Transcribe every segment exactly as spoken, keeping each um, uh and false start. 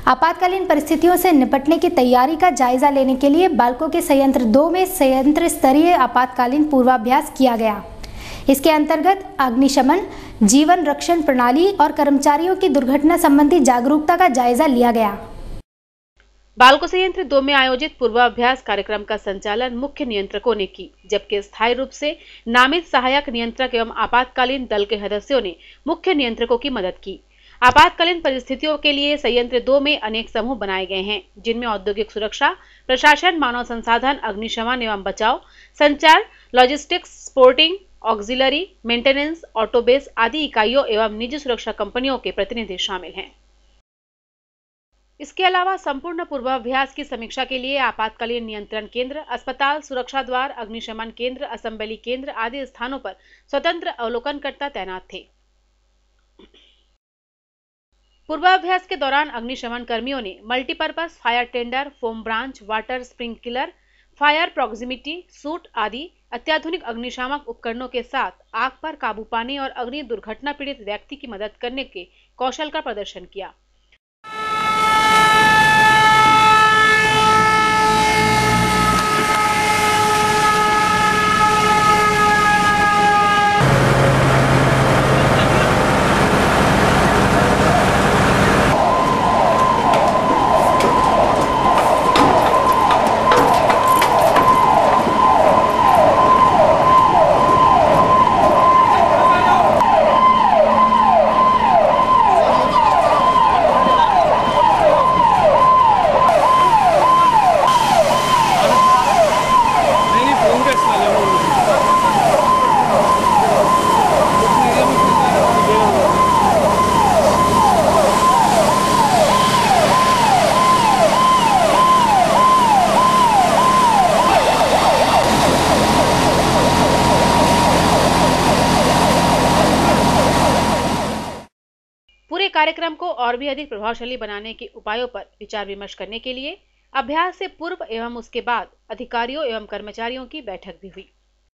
आपातकालीन परिस्थितियों से निपटने की तैयारी का जायजा लेने के लिए बाल्को के संयंत्र दो में संयंत्र स्तरीय आपातकालीन पूर्वाभ्यास किया गया। इसके अंतर्गत अग्निशमन, जीवन रक्षण प्रणाली और कर्मचारियों की दुर्घटना संबंधी जागरूकता का जायजा लिया गया। बाल्को संयंत्र दो में आयोजित पूर्वाभ्यास कार्यक्रम का संचालन मुख्य नियंत्रकों ने की, जबकि स्थायी रूप से नामित सहायक नियंत्रक एवं आपातकालीन दल के सदस्यों ने मुख्य नियंत्रकों की मदद की। आपातकालीन परिस्थितियों के लिए संयंत्र दो में अनेक समूह बनाए गए हैं, जिनमें औद्योगिक सुरक्षा, प्रशासन, मानव संसाधन, अग्निशमन एवं बचाव, संचार, लॉजिस्टिक्स, स्पोर्टिंग, ऑक्सिलरी, मेंटेनेंस, ऑटोबेस आदि इकाइयों एवं निजी सुरक्षा कंपनियों के प्रतिनिधि शामिल हैं। इसके अलावा संपूर्ण पूर्वाभ्यास की समीक्षा के लिए आपातकालीन नियंत्रण केंद्र, अस्पताल, सुरक्षा द्वार, अग्निशमन केंद्र, असेंबली केंद्र आदि स्थानों पर स्वतंत्र अवलोकनकर्ता तैनात थे। पूर्वाभ्यास के दौरान अग्निशमन कर्मियों ने multipurpose fire tender, foam branch, water sprinkler, fire proximity suit आदि अत्याधुनिक अग्निशामक उपकरणों के साथ आग पर काबू पाने और अग्नि दुर्घटना पीड़ित व्यक्ति की मदद करने के कौशल का प्रदर्शन किया। पूरे कार्यक्रम को और भी अधिक प्रभावशाली बनाने के उपायों पर विचार विमर्श करने के लिए अभ्यास से पूर्व एवं उसके बाद अधिकारियों एवं कर्मचारियों की बैठक भी हुई।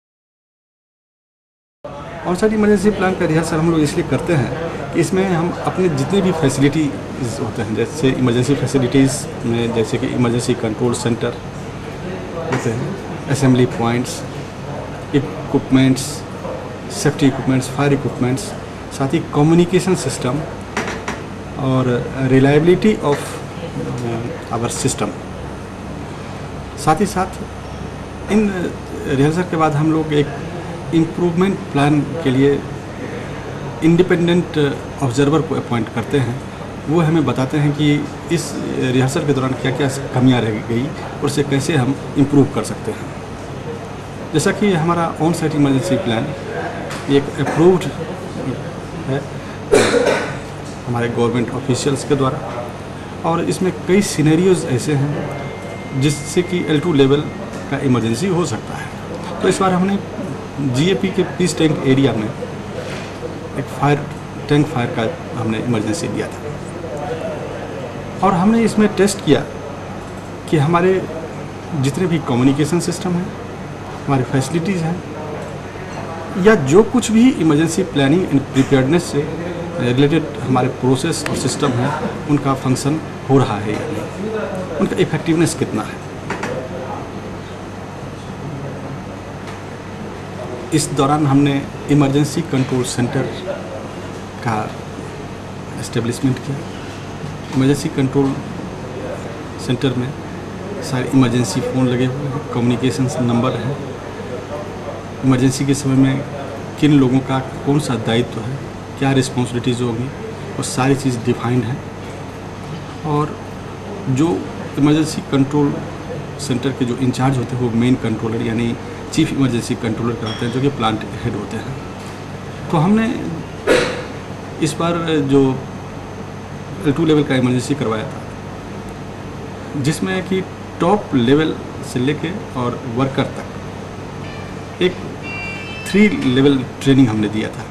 और सारी इमरजेंसी प्लान का रिहर्सल हम लोग इसलिए करते हैं कि इसमें हम अपने जितने भी फैसिलिटीज होते हैं, जैसे इमरजेंसी फैसिलिटीज़ में जैसे कि इमरजेंसी कंट्रोल सेंटर होते हैं, assembly points, equipments, safety equipments, fire equipments, साथ ही कम्युनिकेशन सिस्टम और रिलायबिलिटी ऑफ आवर सिस्टम। साथ ही साथ इन रिहर्सल के बाद हम लोग एक इम्प्रूवमेंट प्लान के लिए इंडिपेंडेंट ऑब्जर्वर को अपॉइंट करते हैं। वो हमें बताते हैं कि इस रिहर्सल के दौरान क्या क्या कमियां रह गई और उसे कैसे हम इम्प्रूव कर सकते हैं। जैसा कि हमारा ऑन साइट इमरजेंसी प्लान एक अप्रूव्ड है हमारे गवर्नमेंट ऑफिशियल्स के द्वारा, और इसमें कई सिनेरियोज ऐसे हैं जिससे कि एल टू लेवल का इमरजेंसी हो सकता है। तो इस बार हमने जीएपी के पीस टैंक एरिया में एक फायर टैंक फायर का हमने इमरजेंसी लिया था, और हमने इसमें टेस्ट किया कि हमारे जितने भी कम्युनिकेशन सिस्टम हैं, हमारी फैसिलिटीज़ हैं, या जो कुछ भी इमरजेंसी प्लानिंग एंड प्रिपेयर्डनेस से रिलेटेड हमारे प्रोसेस और सिस्टम हैं, उनका फंक्शन हो रहा है या नहीं, उनका इफेक्टिवनेस कितना है। इस दौरान हमने इमरजेंसी कंट्रोल सेंटर का एस्टेब्लिशमेंट किया। इमरजेंसी कंट्रोल सेंटर में सारे इमरजेंसी फ़ोन लगे हुए हैं, कम्युनिकेशन नंबर हैं, इमरजेंसी के समय में किन लोगों का कौन सा दायित्व है, क्या रिस्पॉन्सिबिलिटीज़ होगी, वो सारी चीज़ डिफाइंड है। और जो इमरजेंसी कंट्रोल सेंटर के जो इंचार्ज होते हैं वो मेन कंट्रोलर यानी चीफ इमरजेंसी कंट्रोलर कराते हैं, जो कि प्लांट हेड होते हैं। तो हमने इस बार जो एल टू लेवल का इमरजेंसी करवाया था, जिसमें कि टॉप लेवल से लेके और वर्कर तक एक थ्री लेवल ट्रेनिंग हमने दिया था।